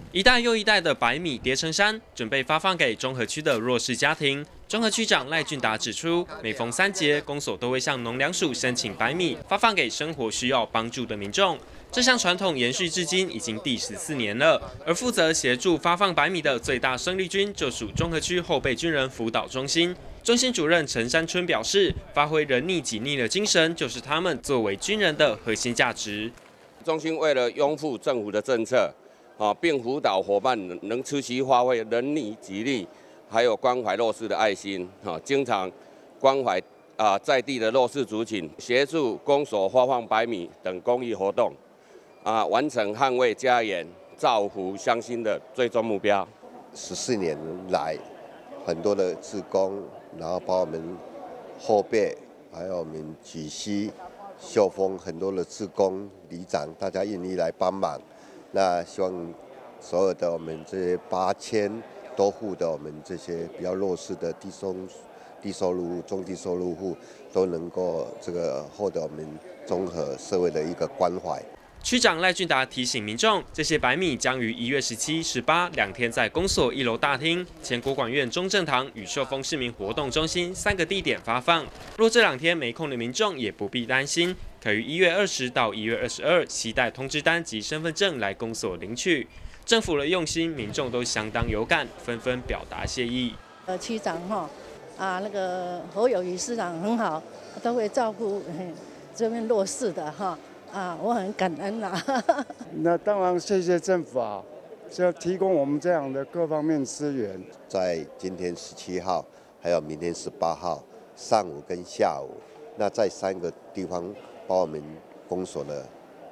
一袋又一袋的白米叠成山，准备发放给中和区的弱势家庭。中和区长赖俊达指出，每逢3节，公所都会向农粮署申请白米，发放给生活需要帮助的民众。这项传统延续至今已经第14年了。而负责协助发放白米的最大生力军，就属中和区后备军人辅导中心。中心主任陈山春表示，发挥人逆己逆的精神，就是他们作为军人的核心价值。 中心为了拥护政府的政策，并辅导伙伴能持续发挥人力、己力，还有关怀弱势的爱心，经常关怀在地的弱势族群，协助公所发放白米等公益活动，完成捍卫家园、造福乡亲的最终目标。 14年来，很多的志工，然后把我们后备，还有我们举溪、秀峰很多的志工、里长，大家愿意来帮忙。那希望所有的我们这些8000多户的我们这些比较弱势的低收入户、中低收入户，都能够获得我们综合社会的一个关怀。 区长赖俊达提醒民众，这些白米将于1月17、18两天在公所1楼大厅、前国管院中正堂与秀峰市民活动中心3个地点发放。若这2天没空的民众也不必担心，可于1月20到1月22携带通知单及身份证来公所领取。政府的用心，民众都相当有感，纷纷表达谢意。 区长那个侯友宜市长很好，都会照顾这边弱势的我很感恩啦。 那当然谢谢政府就提供我们这样的各方面资源。 在今天17号，还有明天18号上午跟下午，那在3个地方，包括我们公所的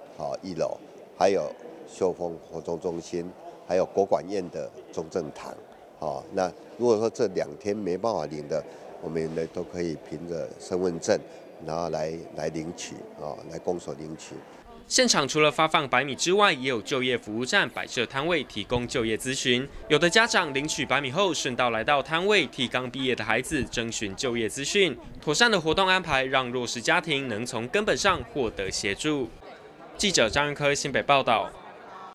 1楼，还有秀峰活动中心，还有国管院的中正堂。那如果说这2天没办法领的，我们呢都可以凭着身份证，然后来领取来公所领取。 现场除了发放白米之外，也有就业服务站摆设摊位，提供就业咨询。有的家长领取白米后，顺道来到摊位，替刚毕业的孩子征询就业资讯。妥善的活动安排，让弱势家庭能从根本上获得协助。记者张仁科新北报道。